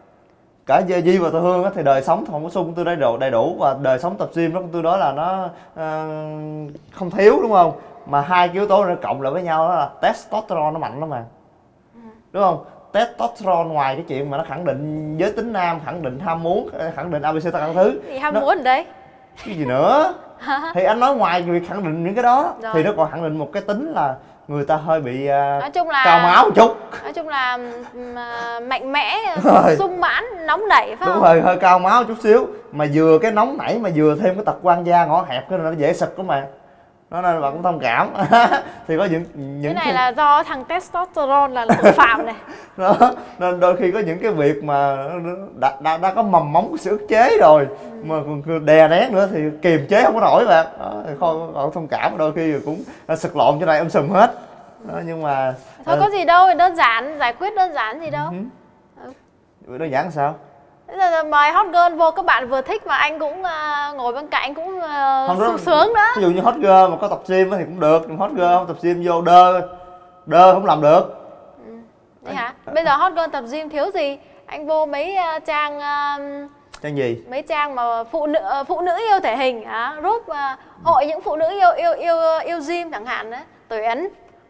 [SPEAKER 1] cả Duy và Tô Hương thì đời sống không có sung tôi đầy đủ đầy đủ và đời sống tập gym đó tôi nói là nó uh, không thiếu đúng không? Mà hai cái yếu tố nó cộng lại với nhau đó là testosterone nó mạnh lắm mà. Ừ. Đúng không? Testosterone ngoài cái chuyện mà nó khẳng định giới tính nam, khẳng định ham muốn, khẳng định a bê xê tất cả các thứ.
[SPEAKER 2] Gì ham nó... muốn ở đây?
[SPEAKER 1] Cái gì nữa? Thì anh nói ngoài việc khẳng định những cái đó rồi, thì nó còn khẳng định một cái tính là người ta hơi bị uh,
[SPEAKER 2] nói chung là
[SPEAKER 1] cao máu một chút.
[SPEAKER 2] Nói chung là uh, mạnh mẽ, sung mãn, nóng nảy phải
[SPEAKER 1] đúng
[SPEAKER 2] không?
[SPEAKER 1] Rồi, hơi cao máu chút xíu. Mà vừa cái nóng nảy mà vừa thêm cái tật quan da ngõ hẹp cái nó dễ sực đó mà. Nó nên bạn cũng thông cảm. Thì có những những
[SPEAKER 2] cái này cái... là do thằng testosterone là tội phạm này.
[SPEAKER 1] Đó, nên đôi khi có những cái việc mà đã, đã, đã có mầm móng của sự ức chế rồi, ừ. mà còn đè nén nữa thì kiềm chế không có nổi bạn. Đó, thì không, không thông cảm, đôi khi cũng sực lộn cho này em sùm hết. Đó, nhưng mà
[SPEAKER 2] thôi có gì đâu, đơn giản, giải quyết đơn giản gì đâu.
[SPEAKER 1] Ừ. Ừ. Đơn giản sao?
[SPEAKER 2] Bây giờ mời hot girl vô, các bạn vừa thích mà anh cũng uh, ngồi bên cạnh cũng uh, sung sướng đó.
[SPEAKER 1] Ví dụ như hot girl mà có tập gym thì cũng được, nhưng hot girl không tập gym vô đơ, đơ không làm được.
[SPEAKER 2] Ừ. Đấy hả? Bây giờ hot girl tập gym thiếu gì? Anh vô mấy uh, trang uh,
[SPEAKER 1] trang gì?
[SPEAKER 2] Mấy trang mà phụ nữ uh, phụ nữ yêu thể hình, uh, group uh, hội những phụ nữ yêu yêu yêu yêu gym chẳng hạn đó, Tuổi Ấn.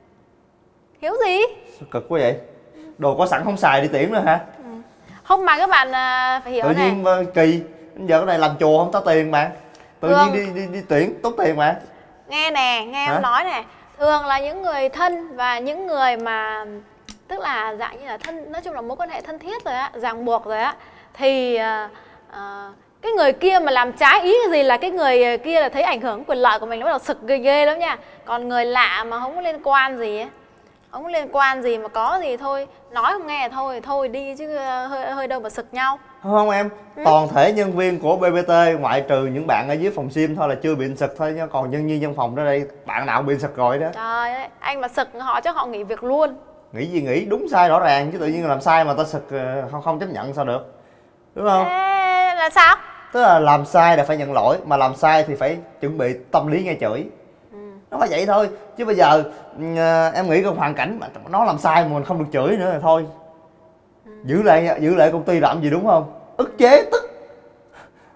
[SPEAKER 2] Thiếu gì?
[SPEAKER 1] Sao cực quá vậy? Đồ có sẵn không xài đi tuyển nữa hả?
[SPEAKER 2] Ừ. Không mà các bạn uh, phải hiểu
[SPEAKER 1] tự
[SPEAKER 2] này.
[SPEAKER 1] Tự nhiên kỳ, giờ cái này làm chùa không có tiền bạn. Tự
[SPEAKER 2] Thường,
[SPEAKER 1] nhiên đi, đi đi tuyển tốn tiền mà.
[SPEAKER 2] Nghe nè, nghe em nói nè. Thường là những người thân và những người mà tức là dạng như là thân, nói chung là mối quan hệ thân thiết rồi á, ràng buộc rồi á, thì uh, uh, cái người kia mà làm trái ý cái gì là cái người kia là thấy ảnh hưởng quyền lợi của mình nó bắt đầu sực ghê ghê lắm nha. Còn người lạ mà không có liên quan gì ấy, không có liên quan gì mà có gì thôi, nói không nghe thôi thôi đi chứ hơi hơi đâu mà sực nhau.
[SPEAKER 1] Không em, ừ. Toàn thể nhân viên của bê bê tê ngoại trừ những bạn ở dưới phòng gym thôi là chưa bị sực thôi, nhưng còn nhân viên văn phòng ở đây bạn nào bị sực rồi đó.
[SPEAKER 2] Trời ơi, anh mà sực họ chắc họ nghỉ việc luôn.
[SPEAKER 1] Nghĩ gì nghĩ, đúng sai rõ ràng chứ tự nhiên làm sai mà ta sực không không chấp nhận sao được, đúng không?
[SPEAKER 2] Ê, là sao?
[SPEAKER 1] Tức là làm sai là phải nhận lỗi, mà làm sai thì phải chuẩn bị tâm lý nghe chửi. Ừ. Nó phải vậy thôi, chứ bây giờ em nghĩ cái hoàn cảnh mà nó làm sai mà mình không được chửi nữa là thôi. Ừ. Giữ lại giữ lại công ty làm gì đúng không? Ức chế tức.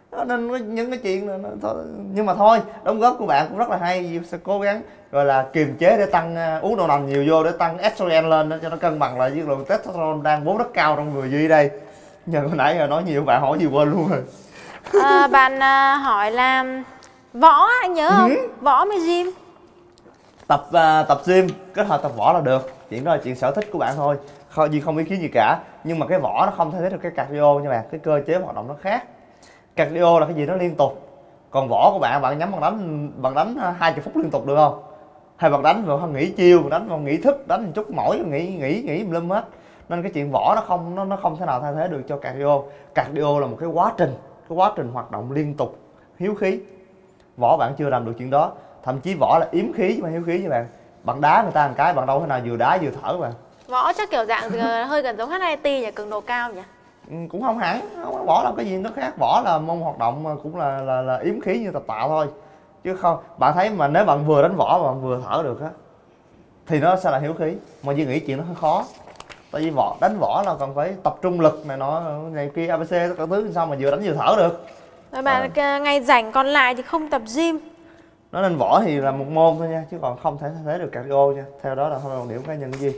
[SPEAKER 1] Đó, nên có những cái chuyện này, nó, thôi. Nhưng mà thôi, đóng góp của bạn cũng rất là hay, sẽ cố gắng gọi là kiềm chế để tăng uh, uống đậu nành nhiều vô để tăng estrogen lên cho nó cân bằng lại với lượng testosterone đang vốn rất cao trong người Duy đây. Nhờ hồi nãy giờ nói nhiều, bạn hỏi gì quên luôn rồi.
[SPEAKER 2] À, bạn uh, hỏi là võ, anh nhớ không? Ừ. Võ mới gym.
[SPEAKER 1] Tập uh, tập gym kết hợp tập võ là được, chuyện đó là chuyện sở thích của bạn thôi, không Duy không ý kiến gì cả. Nhưng mà cái võ nó không thay thế được cái cardio nha bạn, cái cơ chế hoạt động nó khác. Cardio là cái gì nó liên tục, còn võ của bạn bạn nhắm bằng đánh bằng đánh hai mươi phút liên tục được không? Hay bạn đánh vào nghỉ chiêu, bạn đánh vào nghỉ thức, đánh một chút mỏi nghỉ nghỉ nghỉ lum hết. Nên cái chuyện võ nó không nó nó không thể nào thay thế được cho cardio. Cardio là một cái quá trình, cái quá trình hoạt động liên tục, hiếu khí. Võ bạn chưa làm được chuyện đó, thậm chí võ là yếm khí mà hiếu khí với bạn. Bạn đá người ta một cái bạn đâu thể nào vừa đá vừa thở bạn.
[SPEAKER 2] Võ chắc kiểu dạng hơi gần giống hát i tê nhỉ, cường độ cao nhỉ?
[SPEAKER 1] Ừ, cũng không hẳn, không, võ là cái gì nó khác. Võ là môn hoạt động mà cũng là là, là yếm khí như tập tạ thôi, chứ không. Bạn thấy mà nếu bạn vừa đánh võ mà bạn vừa thở được á thì nó sẽ là hiếu khí. Mà Duy nghĩ chuyện nó hơi khó, tại vì võ đánh võ là còn phải tập trung lực này nọ này kia a bê xê các thứ, sao mà vừa đánh vừa thở được.
[SPEAKER 2] Rồi bạn à. Ngày rảnh còn lại thì không tập gym.
[SPEAKER 1] Nó nên võ thì là một môn thôi nha, chứ còn không thể thay thế được cardio nha. Theo đó là không điểm cá nhân cái gì.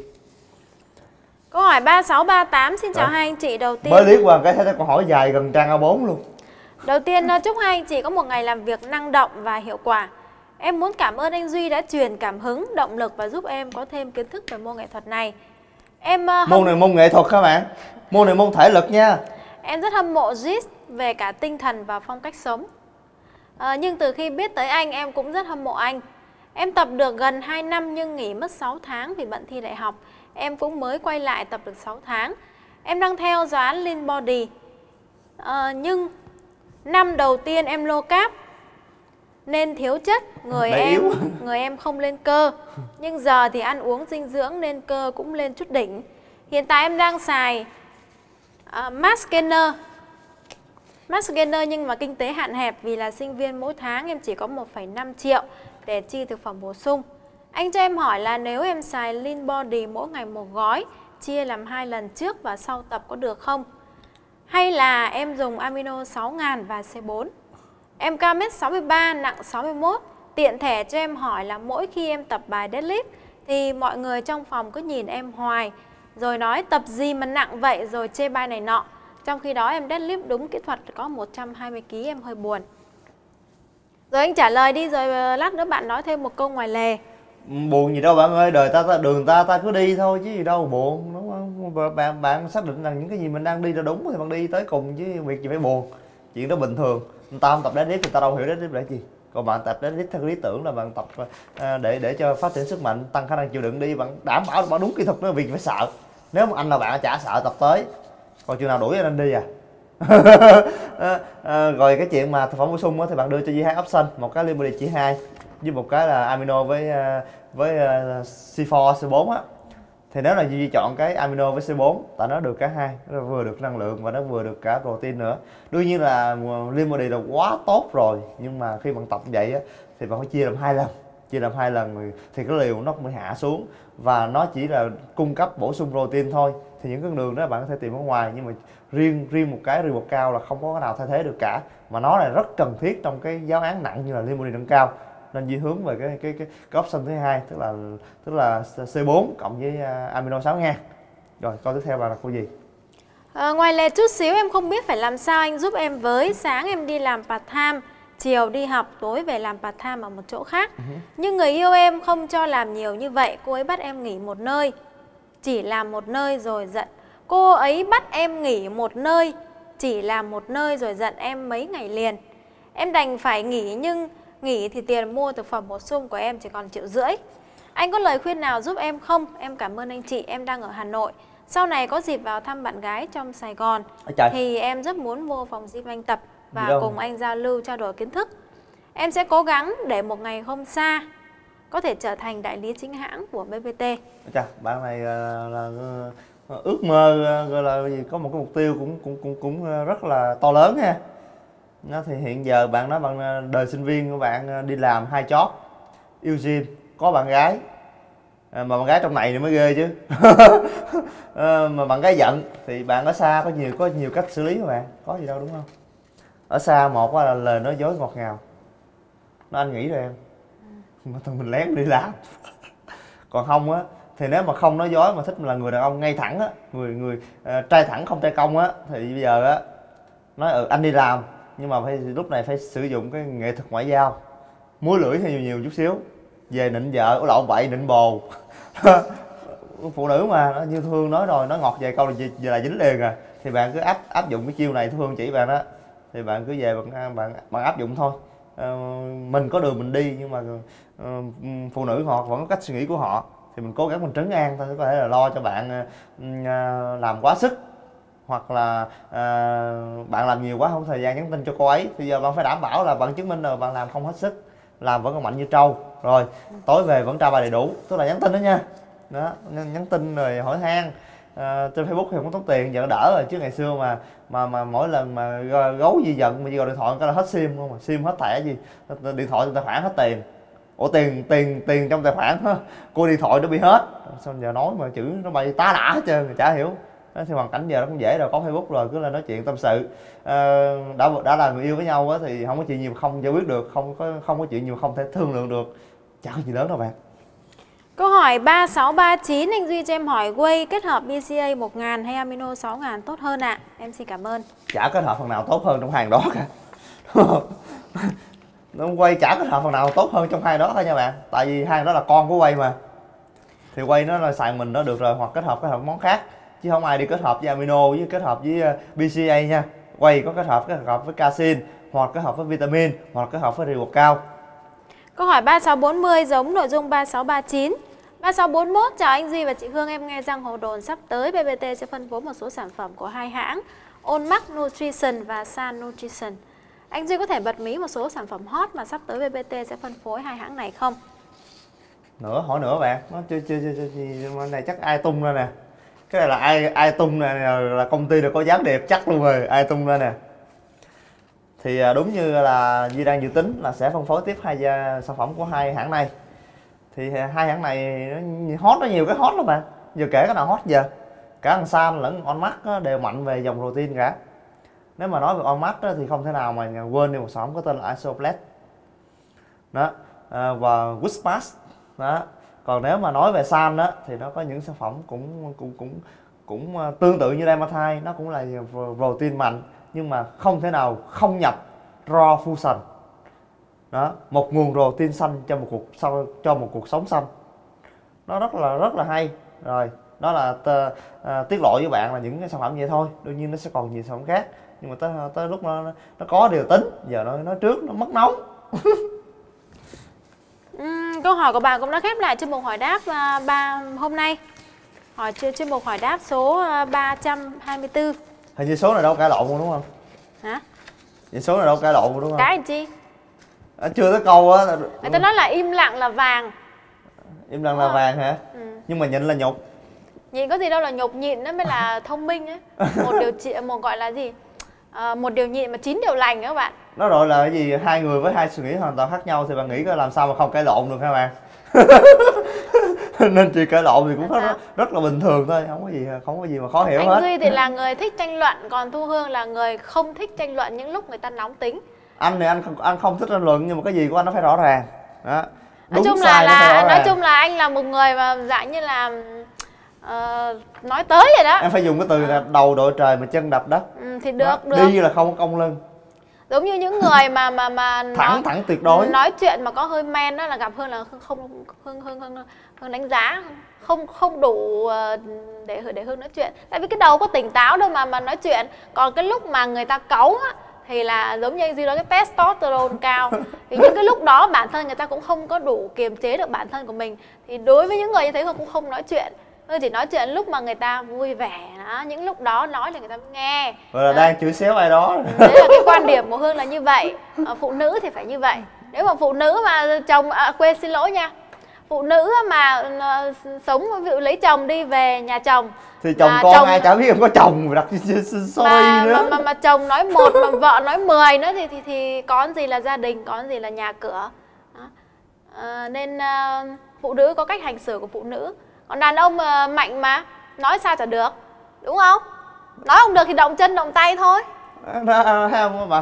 [SPEAKER 2] Câu hỏi ba sáu ba tám, xin chào hai anh chị. Đầu tiên
[SPEAKER 1] mới liếc qua cái thấy câu hỏi dài gần trang a bốn luôn.
[SPEAKER 2] Đầu tiên chúc hai anh chị có một ngày làm việc năng động và hiệu quả. Em muốn cảm ơn anh Duy đã truyền cảm hứng, động lực và giúp em có thêm kiến thức về môn nghệ thuật này. Em uh,
[SPEAKER 1] môn này môn nghệ thuật các bạn, môn này môn thể lực nha.
[SPEAKER 2] Em rất hâm mộ Gis về cả tinh thần và phong cách sống. À, nhưng từ khi biết tới anh em cũng rất hâm mộ anh. Em tập được gần hai năm nhưng nghỉ mất sáu tháng vì bận thi đại học. Em cũng mới quay lại tập được sáu tháng. Em đang theo dự án Lean Body. À, nhưng năm đầu tiên em low carb nên thiếu chất, người
[SPEAKER 1] Đấy
[SPEAKER 2] em
[SPEAKER 1] yếu.
[SPEAKER 2] người em không lên cơ. Nhưng giờ thì ăn uống dinh dưỡng nên cơ cũng lên chút đỉnh. Hiện tại em đang xài uh, Mass Gainer. Mass Gainer nhưng mà kinh tế hạn hẹp vì là sinh viên, mỗi tháng em chỉ có một phẩy năm triệu để chi thực phẩm bổ sung. Anh cho em hỏi là nếu em xài Lean Body mỗi ngày một gói, chia làm hai lần trước và sau tập có được không? Hay là em dùng amino sáu nghìn và C bốn? Em cao mét sáu mươi ba, nặng sáu mươi mốt. Tiện thể cho em hỏi là mỗi khi em tập bài deadlift thì mọi người trong phòng cứ nhìn em hoài, rồi nói tập gì mà nặng vậy, rồi chê bai này nọ. Trong khi đó em deadlift đúng kỹ thuật có một trăm hai mươi ki lô gam, em hơi buồn. Rồi anh trả lời đi, rồi lát nữa bạn nói thêm một câu ngoài lề.
[SPEAKER 1] Buồn gì đâu bạn ơi, đời ta, ta đường ta ta cứ đi thôi chứ gì đâu buồn, đúng không? Bạn bạn xác định rằng những cái gì mình đang đi là đúng thì bạn đi tới cùng, chứ việc gì phải buồn. Chuyện đó bình thường. Tao không tập deadlift thì tao đâu hiểu deadlift là gì. Còn bạn tập deadlift theo lý tưởng là bạn tập để để cho phát triển sức mạnh, tăng khả năng chịu đựng đi, bạn đảm bảo bạn đúng kỹ thuật đó, việc phải sợ. Nếu mà anh là bạn chả sợ tập tới. Còn chừng nào đuổi anh đi à. à, à, rồi cái chuyện mà thực phẩm bổ sung thì bạn đưa cho Duy hai option, một cái Lean Body chỉ hai với một cái là amino với với C bốn C bốn á. Thì nếu là Duy chọn cái amino với C bốn, tại nó được cả hai, nó vừa được năng lượng và nó vừa được cả protein nữa. Đương nhiên là Lean Body là quá tốt rồi, nhưng mà khi bạn tập như vậy á thì bạn phải chia làm hai lần, chia làm hai lần thì cái liều nó mới hạ xuống, và nó chỉ là cung cấp bổ sung protein thôi. Thì những cái đường đó bạn có thể tìm ở ngoài, nhưng mà riêng riêng một cái riêng một cao là không có cái nào thay thế được cả, mà nó là rất cần thiết trong cái giáo án nặng như là Lean Body nâng cao. Nên Duy hướng về cái cái cái, cái option thứ hai, tức là tức là C bốn cộng với uh, amino sáu nghìn. Rồi câu tiếp theo là câu gì?
[SPEAKER 2] À, ngoài lề chút xíu, em không biết phải làm sao anh giúp em với. Sáng em đi làm part time, chiều đi học, tối về làm part time ở một chỗ khác. Uh-huh. Nhưng người yêu em không cho làm nhiều như vậy, cô ấy bắt em nghỉ một nơi, chỉ làm một nơi rồi giận. Cô ấy bắt em nghỉ một nơi, chỉ làm một nơi rồi giận em mấy ngày liền. Em đành phải nghỉ, nhưng nghỉ thì tiền mua thực phẩm bổ sung của em chỉ còn triệu rưỡi. Anh có lời khuyên nào giúp em không? Em cảm ơn anh chị, em đang ở Hà Nội. Sau này có dịp vào thăm bạn gái trong Sài Gòn thì em rất muốn vô phòng gym anh tập và cùng anh giao lưu, trao đổi kiến thức. Em sẽ cố gắng để một ngày không xa có thể trở thành đại lý chính hãng của bê pê tê.
[SPEAKER 1] Chà, bạn này là, là, là ước mơ, gọi là gì, có một cái mục tiêu cũng cũng cũng cũng rất là to lớn ha. Nó thì hiện giờ bạn nói bạn đời sinh viên của bạn đi làm hai job, yêu gym, có bạn gái, à, mà bạn gái trong này thì mới ghê chứ. à, mà bạn gái giận thì bạn ở xa có nhiều có nhiều cách xử lý mà bạn, có gì đâu đúng không? Ở xa một là lời nói dối ngọt ngào, nó anh nghĩ rồi em, mà tụi mình lén đi làm. Còn không á thì nếu mà không nói dối mà thích là người đàn ông ngay thẳng á, người người uh, trai thẳng không trai cong á, thì bây giờ á nói ừ anh đi làm nhưng mà phải lúc này phải sử dụng cái nghệ thuật ngoại giao, múa lưỡi hay nhiều nhiều chút xíu, về nịnh vợ lộn bậy nịnh bồ. Phụ nữ mà nó như Thương nói rồi, nó ngọt vài câu là giờ là dính liền à. Thì bạn cứ áp áp dụng cái chiêu này, Thương chỉ bạn đó, thì bạn cứ về bạn bạn bạn áp dụng thôi. Ờ, mình có đường mình đi nhưng mà uh, phụ nữ họ vẫn có cách suy nghĩ của họ, thì mình cố gắng mình trấn an thôi, có thể là lo cho bạn uh, làm quá sức, hoặc là uh, bạn làm nhiều quá không thời gian nhắn tin cho cô ấy, thì giờ bạn phải đảm bảo là bạn chứng minh là bạn làm không hết sức, làm vẫn còn mạnh như trâu, rồi tối về vẫn tra bài đầy đủ, tức là nhắn tin đó nha. Đó, nhắn tin rồi hỏi han. À, trên Facebook thì không tốn tiền, giờ đỡ rồi, chứ ngày xưa mà mà mà mỗi lần mà gấu gì giận mà chỉ gọi điện thoại cái là hết sim không, mà sim hết thẻ gì, điện thoại trong tài khoản hết tiền. Ủa tiền tiền tiền trong tài khoản đó, cô điện thoại nó bị hết, sao giờ nói mà chữ nó bay tá lả hết trơn, chả hiểu. Đó, thì hoàn cảnh giờ nó cũng dễ rồi, có Facebook rồi, cứ lên nói chuyện tâm sự. À, đã đã là người yêu với nhau á thì không có chuyện gì mà không giải quyết được, không có không có chuyện gì mà không thể thương lượng được, chả có gì lớn đâu bạn.
[SPEAKER 2] Câu hỏi ba sáu ba chín, anh Duy cho em hỏi Whey kết hợp bê xê a một nghìn hay Amino sáu nghìn tốt hơn ạ? À? Em xin cảm ơn.
[SPEAKER 1] Chả kết hợp phần nào tốt hơn trong hàng đó cả. Nó Whey chả kết hợp phần nào tốt hơn trong hai đó thôi nha bạn. Tại vì hai đó là con của Whey mà. Thì Whey nó là xài mình nó được rồi, hoặc kết hợp kết hợp món khác. Chứ không ai đi kết hợp với Amino với kết hợp với bê xê a nha. Whey có kết hợp kết hợp với casein, hoặc kết hợp với vitamin, hoặc kết hợp với rượu cao.
[SPEAKER 2] Câu hỏi ba sáu bốn không giống nội dung ba sáu ba chín. ba sáu bốn mốt, chào anh Duy và chị Hương, em nghe rằng hồ đồn sắp tới bê bê tê sẽ phân phối một số sản phẩm của hai hãng Onmac Nutrition và San Nutrition. Anh Duy có thể bật mí một số sản phẩm hot mà sắp tới bê bê tê sẽ phân phối hai hãng này không?
[SPEAKER 1] Nữa, hỏi nữa bạn, nó chưa chưa chưa chưa này chắc ai tung ra nè. Cái này là ai ai tung nè, là công ty được có gián điệp chắc luôn rồi, ai tung ra nè. Thì đúng như là Duy đang dự tính là sẽ phân phối tiếp hai sản phẩm của hai hãng này. Thì hai hãng này nó hot, nó nhiều cái hot lắm bạn. Giờ kể cái nào hot giờ. Cả thằng San lẫn Onmac đều mạnh về dòng protein cả. Nếu mà nói về Onmac thì không thể nào mà quên đi một sản phẩm có tên là Isoplex. Đó, và Whispas. Đó. Còn nếu mà nói về San đó thì nó có những sản phẩm cũng cũng cũng cũng tương tự như Demathite, nó cũng là protein mạnh nhưng mà không thể nào không nhập raw fusion. Đó, một nguồn protein xanh cho một cuộc cho một cuộc sống xanh. Nó rất là rất là hay. Rồi, đó là tờ, à, tiết lộ với bạn là những cái sản phẩm vậy thôi. Đương nhiên nó sẽ còn nhiều sản phẩm khác, nhưng mà tới tới lúc nó nó có điều tính, giờ nó nói trước nó mất nóng.
[SPEAKER 2] uhm, câu hỏi của bạn cũng đã khép lại chuyên mục hỏi đáp uh, ba hôm nay. Hỏi chuyên mục hỏi đáp số uh, ba trăm hai mươi tư.
[SPEAKER 1] Hình như số này đâu cãi lộn luôn đúng không?
[SPEAKER 2] Hả?
[SPEAKER 1] Vậy số này đâu cãi lộn luôn đúng không?
[SPEAKER 2] Cái gì chi?
[SPEAKER 1] À, chưa tới câu á.
[SPEAKER 2] Người ta nói là im lặng là vàng.
[SPEAKER 1] Im lặng là à. vàng hả? Ừ. Nhưng mà nhịn là nhục.
[SPEAKER 2] Nhịn có gì đâu là nhục, nhịn nó mới là thông minh ấy. Một điều trị, một gọi là gì? À, một điều nhịn mà chín điều lành các bạn.
[SPEAKER 1] Nó gọi là cái gì? Hai người với hai suy nghĩ hoàn toàn khác nhau thì bạn nghĩ có làm sao mà không cãi lộn được hả bạn? Nên chuyện cãi lộn thì cũng rất, rất là bình thường thôi, không có gì không có gì mà khó hiểu
[SPEAKER 2] anh
[SPEAKER 1] hết.
[SPEAKER 2] Anh Duy thì là người thích tranh luận, còn Thu Hương là người không thích tranh luận những lúc người ta nóng tính.
[SPEAKER 1] Anh thì anh không anh không thích tranh luận, nhưng mà cái gì của anh nó phải rõ ràng. Đó.
[SPEAKER 2] Nói chung là là nói chung là anh là một người mà dạng như là uh, nói tới vậy đó.
[SPEAKER 1] Em phải dùng cái từ là đầu đội trời mà chân đập đất.
[SPEAKER 2] Ừ, thì được,
[SPEAKER 1] đó.
[SPEAKER 2] được.
[SPEAKER 1] Đi là không có cong lưng.
[SPEAKER 2] Giống như những người mà mà mà
[SPEAKER 1] thẳng
[SPEAKER 2] nói,
[SPEAKER 1] thẳng tuyệt đối.
[SPEAKER 2] Nói chuyện mà có hơi men đó là gặp Hương là không không Hương Hương Hương, Hương đánh giá không không đủ để để Hương nói chuyện. Tại vì cái đầu có tỉnh táo đâu mà mà nói chuyện. Còn cái lúc mà người ta cáu á thì là giống như anh Duy nói, cái testosterone cao. Thì những cái lúc đó bản thân người ta cũng không có đủ kiềm chế được bản thân của mình. Thì đối với những người như thế Hương cũng không nói chuyện. Hương chỉ nói chuyện lúc mà người ta vui vẻ đó. Những lúc đó nói là người ta nghe.
[SPEAKER 1] Rồi là đó. Đang chửi xéo ai đó.
[SPEAKER 2] Đấy là cái quan điểm của Hương là như vậy. Phụ nữ thì phải như vậy. Nếu mà phụ nữ mà chồng, à, quên xin lỗi nha, phụ nữ mà uh, sống ví dụ lấy chồng đi về nhà chồng
[SPEAKER 1] thì chồng con chồng, ai chả biết em có chồng mà đặt sorry
[SPEAKER 2] mà,
[SPEAKER 1] nữa.
[SPEAKER 2] Mà, mà, mà chồng nói một mà vợ nói mười nữa thì, thì thì có gì là gia đình, có gì là nhà cửa. Đó. À, nên uh, phụ nữ có cách hành xử của phụ nữ. Còn đàn ông uh, mạnh mà nói sao chả được, đúng không? Nói không được thì động chân động tay thôi.
[SPEAKER 1] Thấy không, bạn thấy không?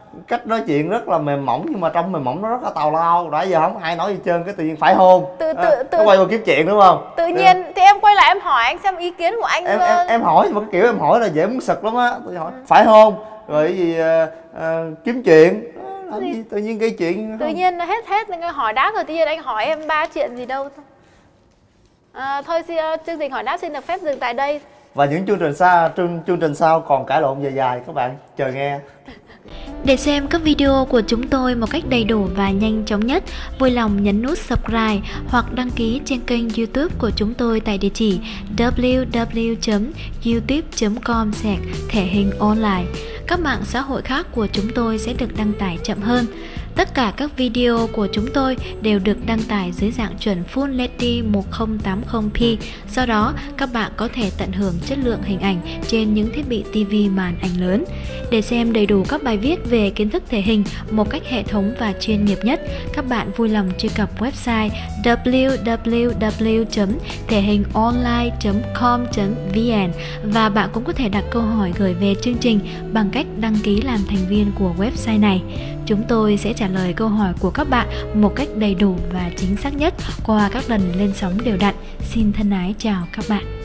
[SPEAKER 1] cách nói chuyện rất là mềm mỏng nhưng mà trong mềm mỏng nó rất là tào lao. Đã giờ không ai nói gì trơn, cái tự nhiên phải hôn.
[SPEAKER 2] Tự tự
[SPEAKER 1] à,
[SPEAKER 2] tự
[SPEAKER 1] nó quay qua kiếm chuyện đúng không?
[SPEAKER 2] Tự nhiên thì em quay lại em hỏi anh xem ý kiến của anh.
[SPEAKER 1] Em em, em hỏi mà cái kiểu em hỏi là dễ muốn sực lắm á. Tôi hỏi ừ. phải hôn rồi cái gì uh, uh, kiếm chuyện. Làm gì tự nhiên gây chuyện
[SPEAKER 2] tự không? Nhiên hết hết nên hỏi đáp rồi tự nhiên anh hỏi em ba chuyện gì đâu. À, thôi xin, uh, chương trình hỏi đáp xin được phép dừng tại đây.
[SPEAKER 1] Và những chương trình sau chương, chương trình sau còn cãi lộn dài dài, các bạn chờ nghe.
[SPEAKER 3] Để xem các video của chúng tôi một cách đầy đủ và nhanh chóng nhất, vui lòng nhấn nút subscribe hoặc đăng ký trên kênh YouTube của chúng tôi tại địa chỉ w w w chấm youtube chấm com slash thể hình online. Các mạng xã hội khác của chúng tôi sẽ được đăng tải chậm hơn. Tất cả các video của chúng tôi đều được đăng tải dưới dạng chuẩn Full ết đê một không tám không p. Do đó, các bạn có thể tận hưởng chất lượng hình ảnh trên những thiết bị ti vi màn ảnh lớn. Để xem đầy đủ các bài viết về kiến thức thể hình một cách hệ thống và chuyên nghiệp nhất, các bạn vui lòng truy cập website w w w chấm thể hình online chấm com chấm v n và bạn cũng có thể đặt câu hỏi gửi về chương trình bằng cách đăng ký làm thành viên của website này. Chúng tôi sẽ trả lời câu hỏi của các bạn một cách đầy đủ và chính xác nhất qua các lần lên sóng đều đặn. Xin thân ái chào các bạn.